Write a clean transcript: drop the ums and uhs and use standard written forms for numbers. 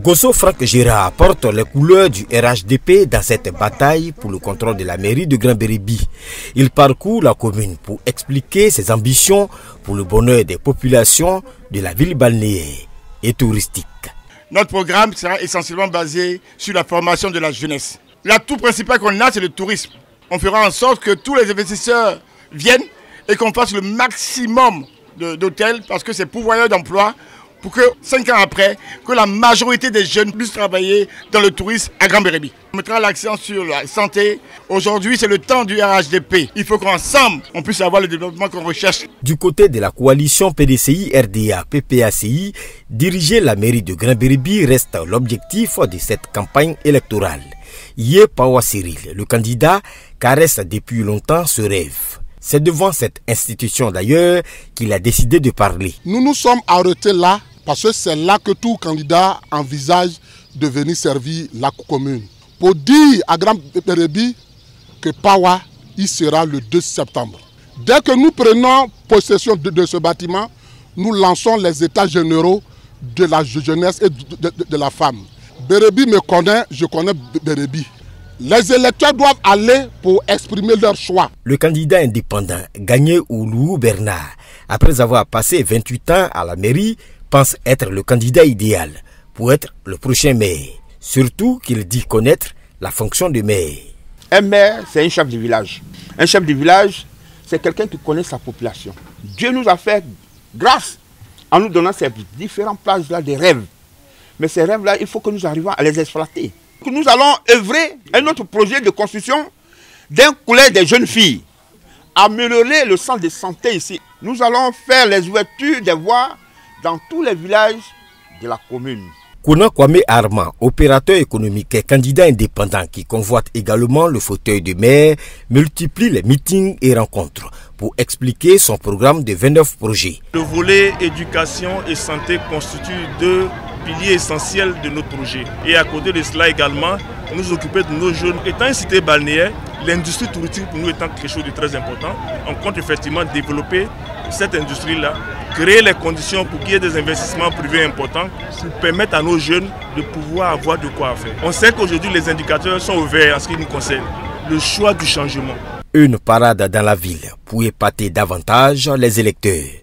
Gosso Franck Gérard porte les couleurs du RHDP dans cette bataille pour le contrôle de la mairie de Grand-Bérébi. Il parcourt la commune pour expliquer ses ambitions pour le bonheur des populations de la ville balnéaire et touristique. Notre programme sera essentiellement basé sur la formation de la jeunesse. L'atout principal qu'on a, c'est le tourisme. On fera en sorte que tous les investisseurs viennent et qu'on fasse le maximum d'hôtels parce que c'est pourvoyeur d'emplois pour que 5 ans après, que la majorité des jeunes puissent travailler dans le tourisme à Grand-Bérébi. On mettra l'accent sur la santé. Aujourd'hui, c'est le temps du RHDP. Il faut qu'ensemble, on puisse avoir le développement qu'on recherche. Du côté de la coalition PDCI-RDA-PPACI, diriger la mairie de Grand-Bérébi reste l'objectif de cette campagne électorale. Yé Pawa Cyril, le candidat, caresse depuis longtemps ce rêve. C'est devant cette institution d'ailleurs qu'il a décidé de parler. Nous nous sommes arrêtés là parce que c'est là que tout candidat envisage de venir servir la commune. Pour dire à Grand-Bérébi que Pawa y sera le 2 septembre. Dès que nous prenons possession de ce bâtiment, nous lançons les états généraux de la jeunesse et de la femme. Bérébi me connaît, je connais Bérébi. Les électeurs doivent aller pour exprimer leur choix. Le candidat indépendant, Gagné Oulou Bernard, après avoir passé 28 ans à la mairie, pense être le candidat idéal pour être le prochain maire. Surtout qu'il dit connaître la fonction de maire. Un maire, c'est un chef de village. Un chef de village, c'est quelqu'un qui connaît sa population. Dieu nous a fait grâce en nous donnant ces différentes plages-là de rêves. Mais ces rêves-là, il faut que nous arrivions à les exploiter. Nous allons œuvrer à notre projet de construction d'un collège des jeunes filles. Améliorer le centre de santé ici. Nous allons faire les ouvertures des voies dans tous les villages de la commune. Kona Kwame Armand, opérateur économique et candidat indépendant qui convoite également le fauteuil de maire, multiplie les meetings et rencontres pour expliquer son programme de 29 projets. Le volet éducation et santé constitue deux piliers essentiels de notre projet. Et à côté de cela également, nous occuper de nos jeunes. Étant une cité balnéaire, l'industrie touristique pour nous étant quelque chose de très important, on compte effectivement développer cette industrie-là, créer les conditions pour qu'il y ait des investissements privés importants pour permettre à nos jeunes de pouvoir avoir de quoi faire. On sait qu'aujourd'hui les indicateurs sont ouverts en ce qui nous concerne. Le choix du changement. Une parade dans la ville pour épater davantage les électeurs.